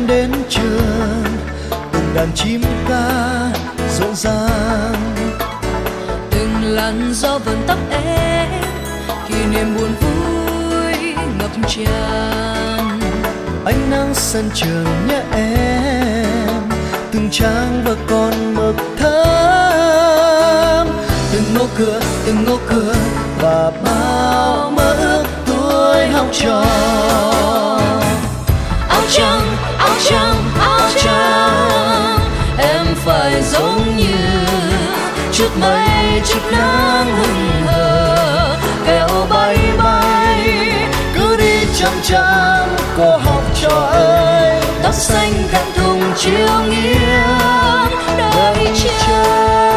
em đến trường, từng đàn chim ca rộn ràng, từng làn gió vần tóc em, kỷ niệm buồn vui ngập tràn. ánh nắng sân trường nhé em, từng trang và con mực thơm, từng ngõ cửa và bao mơ ước tuổi học trò. Áo trắng, áo trắng, áo trắng, em phải giống như chút mây chút nắng hừng hờ, kẹo bay bay Cứ đi chăm chăm cô học trò ơi, tóc xanh cạn thùng chiều nghiêng đợi chờ.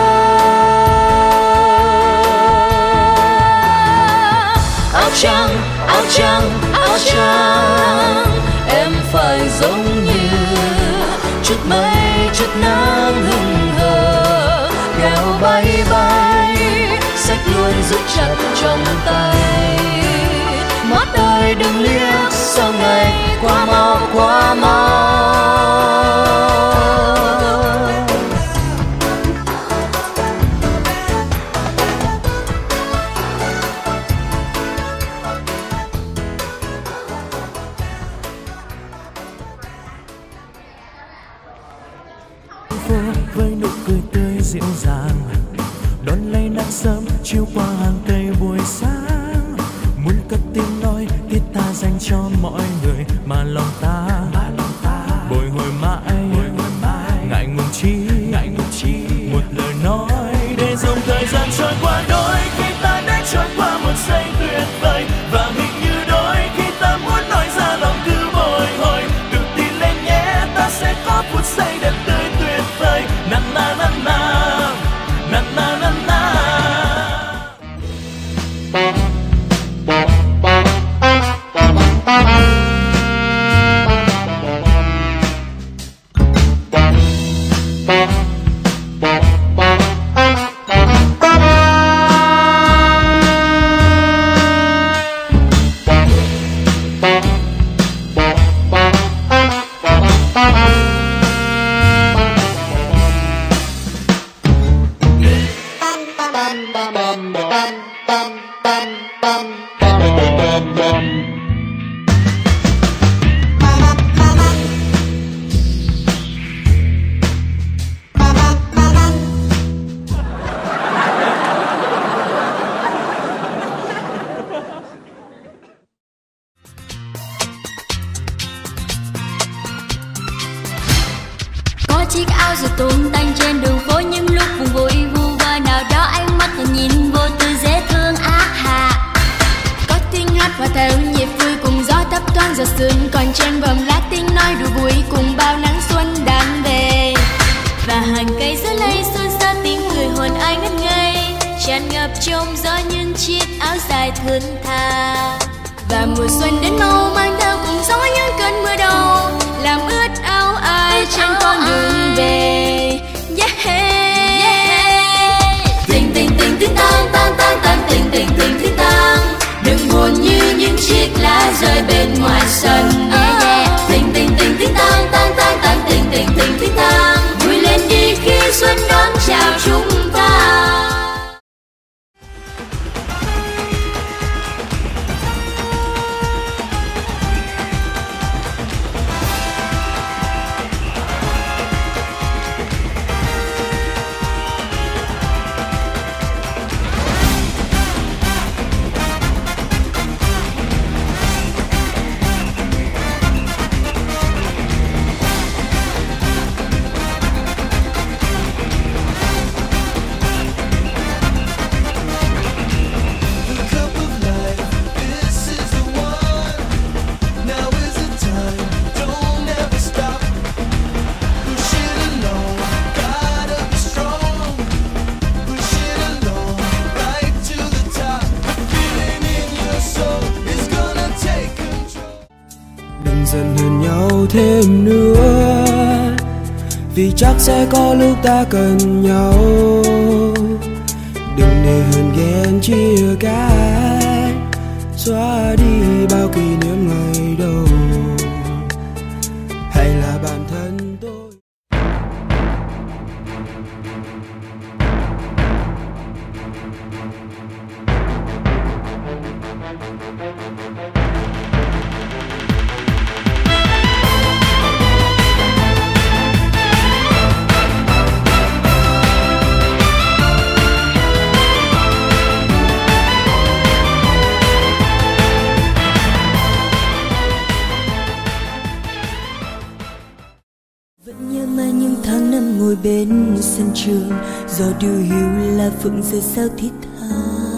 Áo trắng, áo trắng, áo trắng, em phải giống như chút mây chút nắng hừng hờ, kẹo bay bay sách luôn giữ chặt trong tay. mắt ơi đừng liếc sau ngày qua mau qua mau. Với nụ cười tươi dịu dàng, đón lấy nắng sớm chiếu qua hàng cây buổi sáng. Muốn cất tiếng nói thiết tha dành cho mọi người mà lòng ta bồi hồi mãi, ngại ngùng chi một lời nói để dòng thời gian trôi qua. Đôi khi ta đã trôi qua một giây tuyệt vời, và hình như đôi khi ta muốn nói ra lòng cứ bồi hồi. Tự tin lên nhé, ta sẽ có phút giây đẹp tươi tuyệt vời. Na na na na na na na na. Chiếc áo rồi tung tăng trên đường phố, những lúc buồn vui vu vơ nào đó ánh mắt thoạt nhìn vô tư dễ thương ác hạ. Có tiếng hát hòa theo nhịp vui cùng gió thấp thoáng giọt sương, còn trên vòm lá tiếng nói đùa vui cùng bao nắng xuân đang về. Và hàng cây giữa lây xôn xao tiếng cười hồn ai ngất ngây, tràn ngập trong gió những chiếc áo dài thướt tha. Và mùa xuân đến mau mang theo cùng gió những cơn mưa đầu, làm ướt áo ai trên con đường về. Tình tình tình tình tang tang tang tang, tình tình tình tình tang, đừng buồn như những chiếc lá rơi bên ngoài sân. Tình tình tình tình tang tang tang tang, tình tình tình tình tang, vui lên đi khi xuân đón chào chúng ta. Dần hơn nhau thêm nữa, vì chắc sẽ có lúc ta cần nhau. Đừng để hờn ghen chia cãi, xóa đi bao kỷ niệm ngày đầu, hay là bên sân trường, gió điều hiu là phượng rơi sao thiết tha.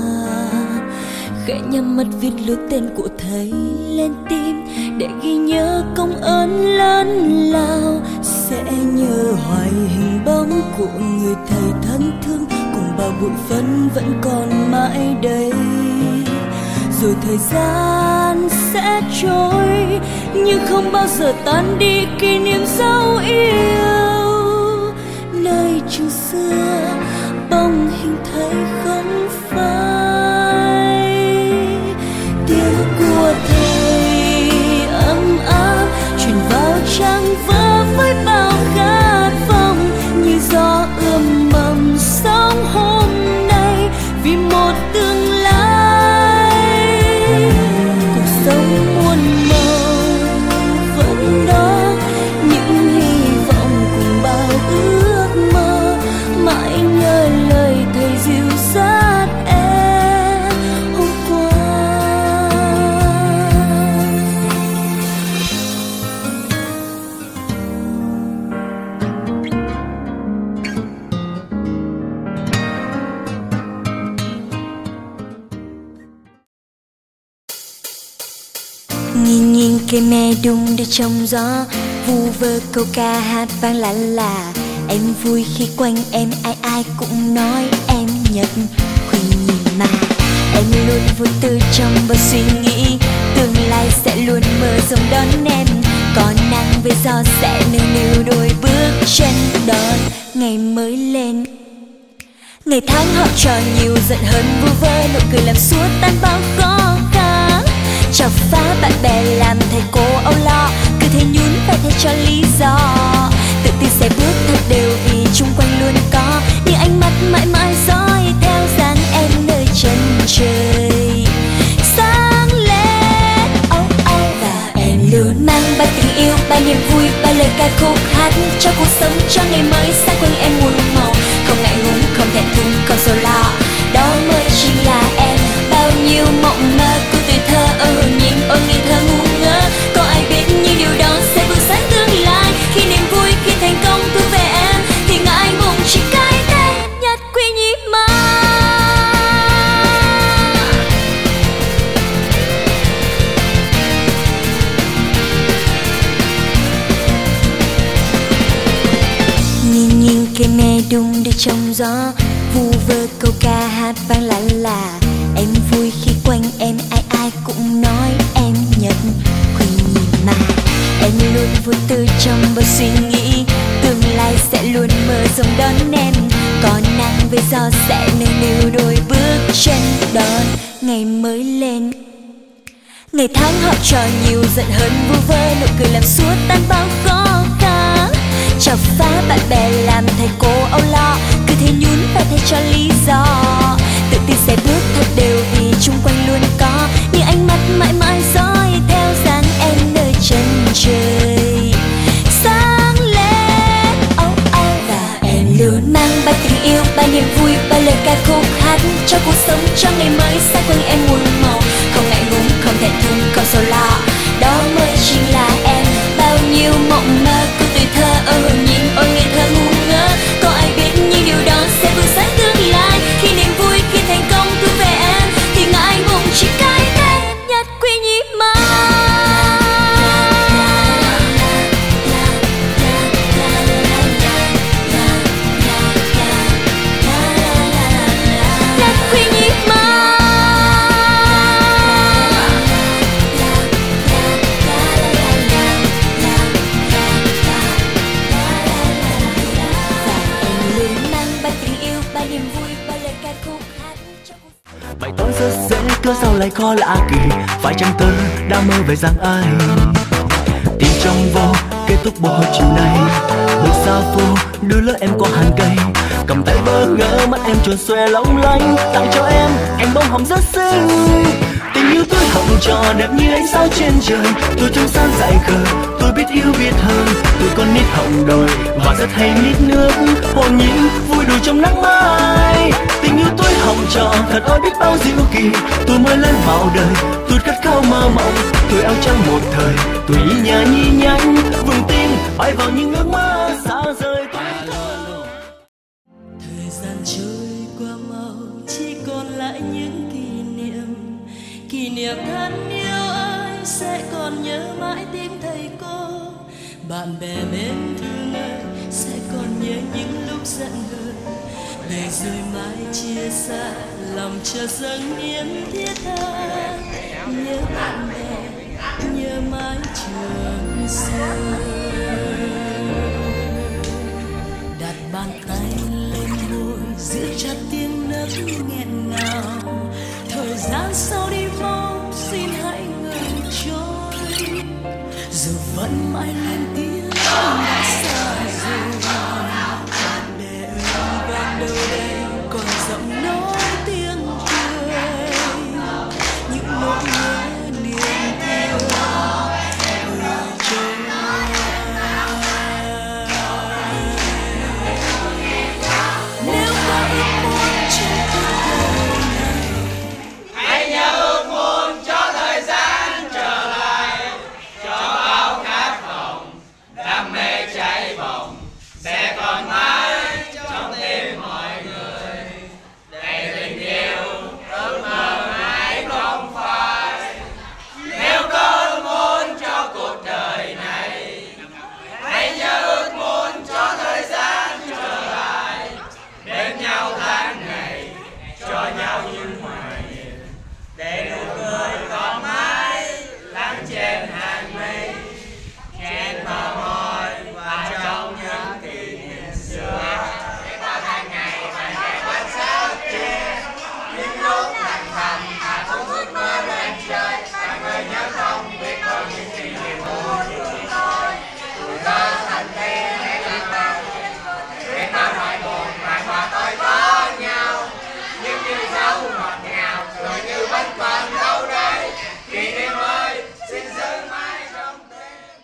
Khẽ nhắm mắt viết lướt tên của thầy lên tim, để ghi nhớ công ơn lớn lao. Sẽ nhớ hoài hình bóng của người thầy thân thương, cùng bao bụi phấn vẫn còn mãi đây. Rồi thời gian sẽ trôi, nhưng không bao giờ tan đi kỷ niệm dấu yêu. Nơi trường xưa bóng hình thầy không phai, tiếng của thầy ấm áp truyền vào trang vỡ với bao khát vọng. Như gió ươm mầm sống hôm nay vì một tương lai. Cuộc sống muôn màu vẫn đó, những hy vọng cùng bao ước mơ. Mãi nhớ lời thầy dìu dắt em hôm qua. Nhìn cây me đung đưa trong gió, vu vơ câu ca hát vang lạ lạ. Em vui khi quanh em ai ai cũng nói em Nhật Quỳnh nhìn mà. Em luôn vô tư trong bao suy nghĩ, tương lai sẽ luôn mơ rộng đón em. Có nắng với gió sẽ nâng niu đôi bước chân đón ngày mới lên. Ngày tháng học trò nhiều giận hơn vu vơ, nụ cười làm xua tan bao khó khăn. Chọc phá bạn bè làm thầy cô âu lo, cứ thế nhún vai thay cho lý do. Tự tin sẽ bước thật đều vì chung quanh luôn có những ánh mắt mãi mãi dõi theo dáng em nơi chân trời sáng lên. Và em luôn mang bao tình yêu, bao niềm vui, bao lời ca khúc hát cho cuộc sống, cho ngày mới xa quanh em muôn màu. Không ngại ngùng, không thẹn thùng, không sầu lo, đó mới chính là em. Bao nhiêu mộng mơ của tuổi thơ nhìn ôi ngây thơ ngu ngơ. Có ai biết những điều đó sẽ vượt sáng tương lai. Khi niềm vui, khi thành công thuộc về em, thì ngại ngùng chỉ cái tên Nhật Quy Nhi mà. Nhìn cây me đung đưa trong gió, vu vơ câu ca hát vang lạ lạ. Em vui khi quanh em ai ai cũng nói em Nhật Quỳnh nhìn mà. Em luôn vô tư trong bao suy nghĩ, tương lai sẽ luôn mơ rộng đón em. Có nắng với gió sẽ nâng niu đôi bước chân đón ngày mới lên. Ngày tháng học trò nhiều giận hơn vu vơ, nụ cười làm xua tan bao khó khăn. Chọc phá bạn bè làm thầy cô âu lo, cứ thế nhún vai thay cho lý do. Tự tin sẽ bước thật đều vì chung quanh luôn có những ánh mắt mãi mãi dõi theo dáng em nơi chân trời sáng lên. Và em luôn mang bao tình yêu, bao niềm vui, bao lời ca khúc hát cho cuộc sống, cho ngày mới xa quanh em muôn màu. Không ngại ngùng, không thẹn thùng, không sầu lo, đó mới chính là em. Bao nhiêu mộng mơ của tuổi thơ nhìn ôi ngây thơ ngu ngơ. Có ai biết những điều đó sẽ vượt sáng tương lai. Khi niềm vui, khi thành công thuộc về em, thì ngại ngùng chỉ cái tên Nhật Quy Nhi mà. Nhật Quy Nhi mà. Bài toán rất dễ, cớ sao lại khó lạ kỳ. Phải chăng tớ đã mơ về rằng ai tìm trong vô kết thúc buổi chiều nay. Một xa phố đưa lỡ em qua hàng cây, cầm tay bơ ngỡ mắt em tròn xoe long lanh. Tặng cho em bông hồng rất xinh. Tình yêu tôi hồng trò đẹp như ánh sao trên trời. Tôi trong sáng dại khờ, tôi biết yêu biết hơn. Tôi con nít hồng đồi và rất hay nít nước. Hồn nhiên vui đùa trong nắng mai. Tình yêu tôi hồng trò thật ơi biết bao diệu kỳ. Tôi mới lên vào đời, tôi khát khao mơ mộng. Tôi áo trắng một thời, tôi ý nhà nhi nhánh vững tin bay vào những ước mơ xa rời tôi. lại những kỷ niệm thân yêu ơi, sẽ còn nhớ mãi tiếng thầy cô. Bạn bè mến thương ơi, sẽ còn nhớ những lúc giận hờn, để rồi mãi chia xa, lòng chờ dâng niềm thiết tha. Nhớ bạn bè, nhớ mái trường sơn. Đặt bàn tay lên môi, giữ chặt tiếng nấc nghẹn ngào. Thời gian sau đi mau, xin hãy ngừng trôi. Dù vẫn mãi lên tiếng đã xa rồi. Bạn bè ơi, ban đầu đây còn giọng nói tiếng cười, những nỗi nhớ niềm thương người trôi. Nếu có ước muốn trên cuộc đời này, hãy nhớ ước muốn cho thời gian trở lại, cho bao khát vọng, đam mê cháy bỏng sẽ còn mãi trong tim mọi người. Để tình yêu ước mơ mãi không phai. Nếu có ước muốn cho cuộc đời này, hãy nhớ ước muốn cho thời gian trở lại, bên nhau tháng ngày, cho nhau những hoài niệm, để nụ cười còn mãi lắng trên hàng mây, trên bờ môi và trong những kỷ niệm xưa. Để qua tháng ngày bạn bè quan sát kia, những lúc lặng thầm và không ước mơ lên chơi, và người nhớ không biết bao nhiêu kỷ niệm buồn vui thôi. Tuổi thơ thành tiên để lạc vào, để ta hoài buồn và hòa tôi có nhau, nhưng như dấu ngọt ngào, rồi như vẫn còn đâu đây. Kỷ niệm ơi, xin giữ mãi trong tim.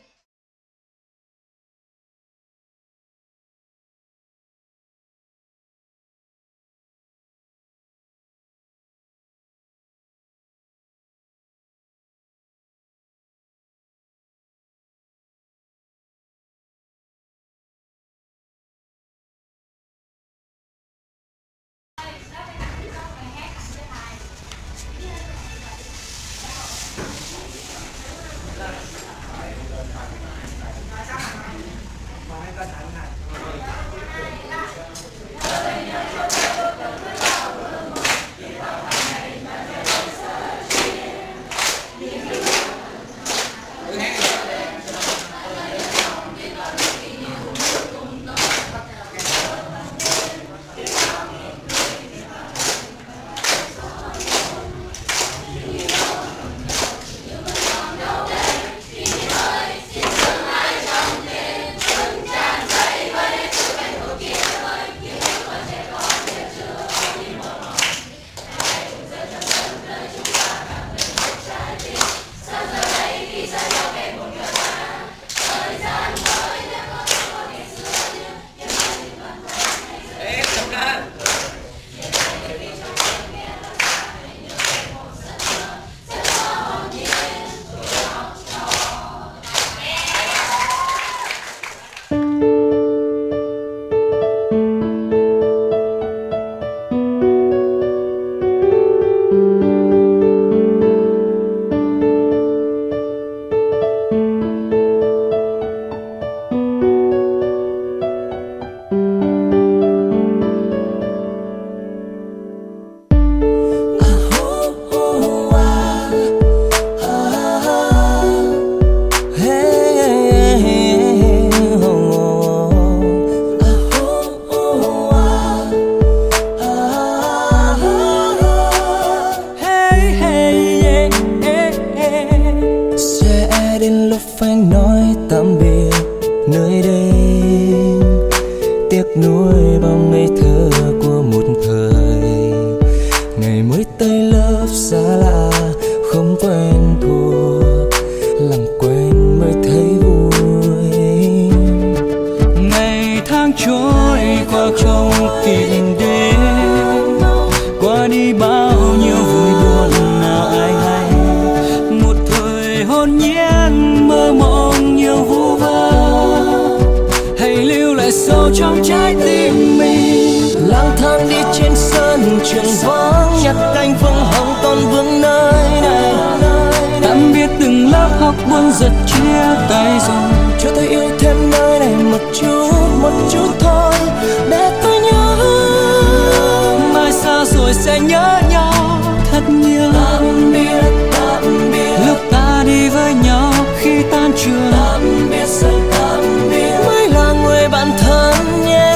nuôi bao ngây thơ của một thời. Ngày mới tới lớp xa lạ không quen thuộc, làm quen mới thấy vui. Ngày tháng trôi qua không kịp đến, qua đi bao nhiêu vui buồn nào ai hay. Một thời hồn nhiên mơ mộng nhiều vu vơ, hãy lưu lại sâu trong trái tim mình. Lang thang đi trên sân trường vắng, nhặt cánh phương hồng còn vương nơi này. Tạm biệt từng lớp học buồn giật chia tay rồi, cho tôi yêu thêm nơi này một chút thôi để tôi nhớ. mai xa rồi sẽ nhớ nhau thật nhiều. Tạm biệt lúc ta đi với nhau khi tan trường. Tạm biệt rất tạm biệt, mới là người bạn thân nhé.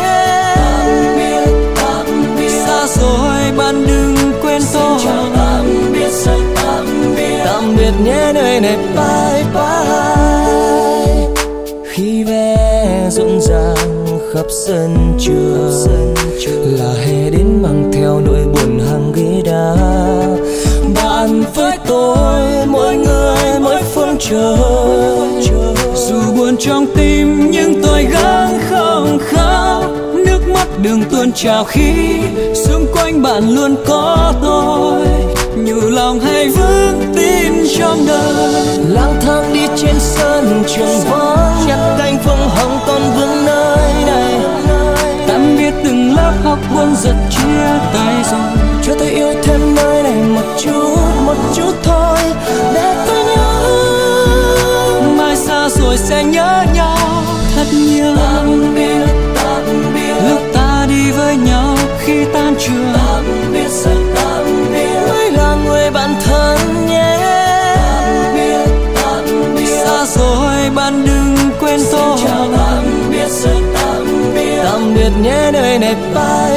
Tạm biệt xa rồi bạn đừng quên tôi. Tạm biệt rất tạm biệt nhé nơi này, bye bye. Khi vé rộn ràng khắp sân trường, là hè đến mang theo nỗi buồn hàng ghế đá. Bạn với tôi mỗi người mỗi phương trời, dù buồn trong tim nhưng tôi gắng không khóc. Nước mắt đường tuôn trào khi xung quanh bạn luôn có tôi. Nhủ lòng hay vững tin trong đời, lang thang đi trên sân trường vắng, nhặt cánh phương hồng còn vương nơi này. tạm biệt từng lớp học buồn giật chia tay rồi, cho tôi yêu thêm nơi này một chút thôi để tôi nhớ. mai xa rồi sẽ nhớ nhau thật nhiều. Tạm biệt lúc ta đi với nhau khi tan trường. tạm biệt rất tạm biệt, mới là người bạn thân nhé. Tạm biệt xa rồi bạn đừng quên tôi. tạm biệt rất tạm biệt nhé nơi này, bye